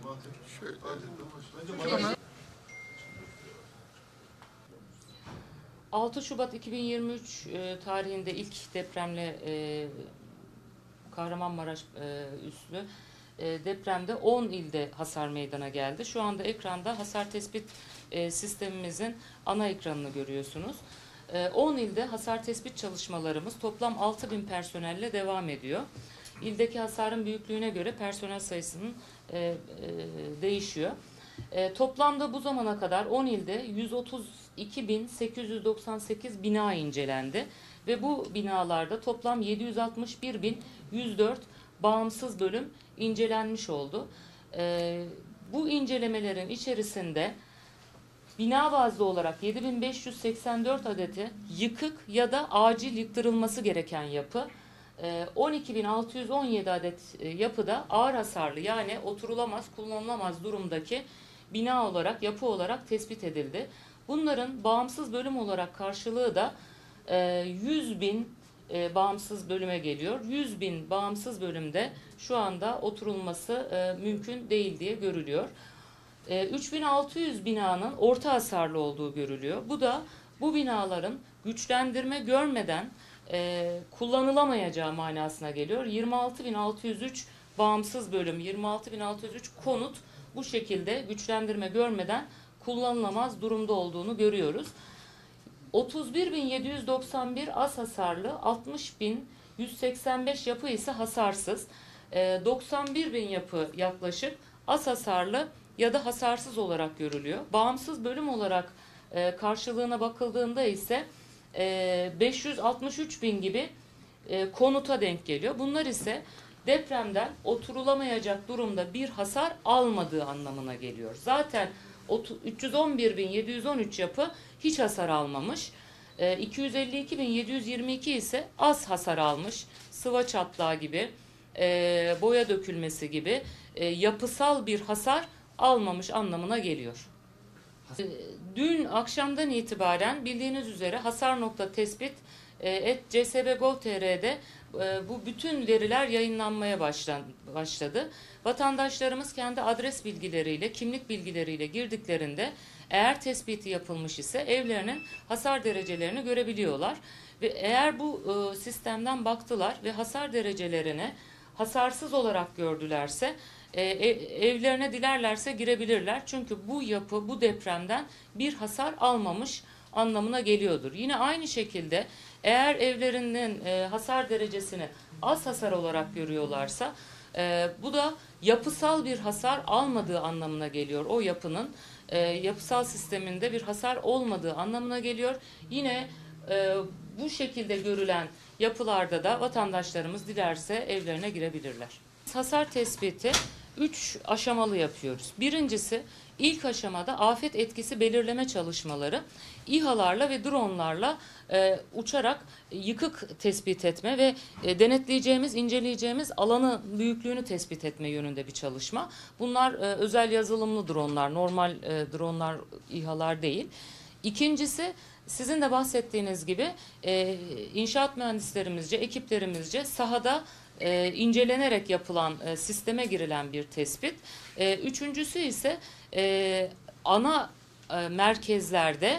6 Şubat 2023 tarihinde ilk depremle Kahramanmaraş üslü depremde 10 ilde hasar meydana geldi. Şu anda ekranda hasar tespit sistemimizin ana ekranını görüyorsunuz. 10 ilde hasar tespit çalışmalarımız toplam 6.000 personelle devam ediyor. İldeki hasarın büyüklüğüne göre personel sayısının değişiyor. Toplamda bu zamana kadar 10 ilde 132.898 bina incelendi ve bu binalarda toplam 761.104 bağımsız bölüm incelenmiş oldu. Bu incelemelerin içerisinde bina bazlı olarak 7.584 adeti yıkık ya da acil yıktırılması gereken yapı, 12.617 adet yapıda ağır hasarlı yani oturulamaz, kullanılamaz durumdaki bina olarak, yapı olarak tespit edildi. Bunların bağımsız bölüm olarak karşılığı da 100.000 bağımsız bölüme geliyor. 100.000 bağımsız bölümde şu anda oturulması mümkün değil diye görülüyor. 3.600 binanın orta hasarlı olduğu görülüyor. Bu da bu binaların güçlendirme görmeden kullanılamayacağı manasına geliyor. 26.603 bağımsız bölüm, 26.603 konut bu şekilde güçlendirme görmeden kullanılamaz durumda olduğunu görüyoruz. 31.791 az hasarlı, 60.185 yapı ise hasarsız. 91.000 yapı yaklaşık az hasarlı ya da hasarsız olarak görülüyor. Bağımsız bölüm olarak karşılığına bakıldığında ise 563.000 gibi konuta denk geliyor. Bunlar ise depremden oturulamayacak durumda bir hasar almadığı anlamına geliyor. Zaten 311.713 yapı hiç hasar almamış. 252.722 ise az hasar almış. Sıva çatlağı gibi, boya dökülmesi gibi yapısal bir hasar almamış anlamına geliyor. Dün akşamdan itibaren bildiğiniz üzere hasar.tespit @csb.gov.tr'de bu bütün veriler yayınlanmaya başladı. Vatandaşlarımız kendi adres bilgileriyle, kimlik bilgileriyle girdiklerinde eğer tespiti yapılmış ise evlerinin hasar derecelerini görebiliyorlar. Ve eğer bu sistemden baktılar ve hasar derecelerini hasarsız olarak gördülerse evlerine dilerlerse girebilirler. Çünkü bu yapı bu depremden bir hasar almamış anlamına geliyordur. Yine aynı şekilde eğer evlerinin hasar derecesini az hasar olarak görüyorlarsa bu da yapısal bir hasar almadığı anlamına geliyor. O yapının yapısal sisteminde bir hasar olmadığı anlamına geliyor. Yine bu şekilde görülen yapılarda da vatandaşlarımız dilerse evlerine girebilirler. Hasar tespiti 3 aşamalı yapıyoruz. Birincisi ilk aşamada afet etkisi belirleme çalışmaları İHA'larla ve dronlarla uçarak yıkık tespit etme ve denetleyeceğimiz, inceleyeceğimiz alanı büyüklüğünü tespit etme yönünde bir çalışma. Bunlar özel yazılımlı dronlar, normal dronlar, İHA'lar değil. İkincisi sizin de bahsettiğiniz gibi inşaat mühendislerimizce, ekiplerimizce sahada incelenerek yapılan sisteme girilen bir tespit. Üçüncüsü ise ana merkezlerde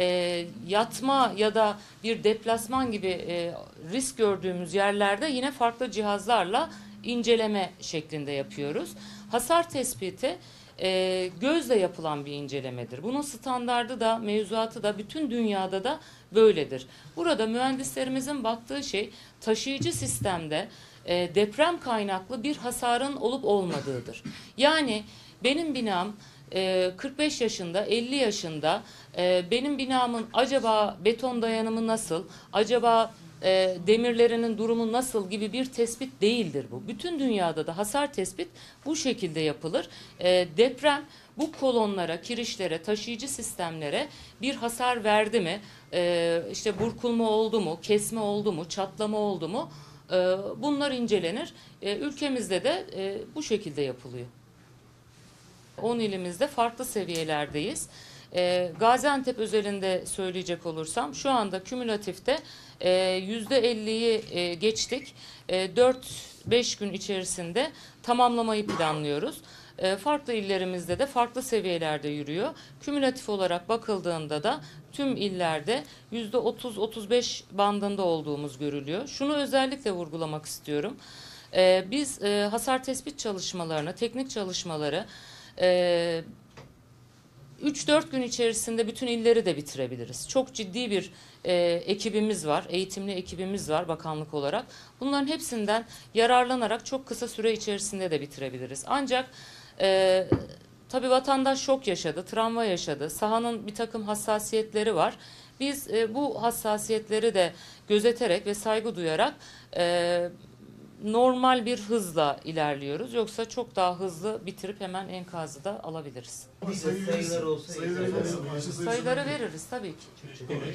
yatma ya da bir deplasman gibi risk gördüğümüz yerlerde yine farklı cihazlarla inceleme şeklinde yapıyoruz. Hasar tespiti gözle yapılan bir incelemedir. Bunun standardı da mevzuatı da bütün dünyada da böyledir. Burada mühendislerimizin baktığı şey taşıyıcı sistemde deprem kaynaklı bir hasarın olup olmadığıdır. Yani benim binam 45 yaşında, 50 yaşında, benim binamın acaba beton dayanımı nasıl, acaba demirlerinin durumu nasıl gibi bir tespit değildir bu. Bütün dünyada da hasar tespit bu şekilde yapılır. Deprem bu kolonlara, kirişlere, taşıyıcı sistemlere bir hasar verdi mi, işte burkulma oldu mu, kesme oldu mu, çatlama oldu mu, bunlar incelenir. Ülkemizde de bu şekilde yapılıyor. 10 ilimizde farklı seviyelerdeyiz. Gaziantep özelinde söyleyecek olursam şu anda kümülatifte %50'yi geçtik. 4-5 gün içerisinde tamamlamayı planlıyoruz. Farklı illerimizde de farklı seviyelerde yürüyor. Kümülatif olarak bakıldığında da tüm illerde %30-35 bandında olduğumuz görülüyor. Şunu özellikle vurgulamak istiyorum. Biz hasar tespit çalışmalarını, teknik çalışmaları 3-4 gün içerisinde bütün illeri de bitirebiliriz. Çok ciddi bir ekibimiz var, eğitimli ekibimiz var bakanlık olarak. Bunların hepsinden yararlanarak çok kısa süre içerisinde de bitirebiliriz. Ancak tabii vatandaş şok yaşadı, travma yaşadı, sahanın bir takım hassasiyetleri var. Biz bu hassasiyetleri de gözeterek ve saygı duyarak normal bir hızla ilerliyoruz. Yoksa çok daha hızlı bitirip hemen enkazı da alabiliriz. Sayılar olsa Sayıları veririz tabii ki.